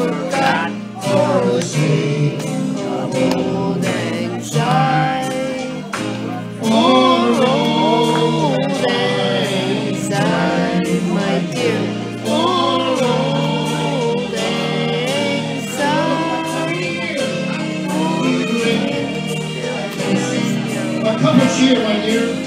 forgot for she of Auld Lang Syne. For Auld Lang Syne, my dear. For Auld Lang Syne. A cup of cheer, my dear.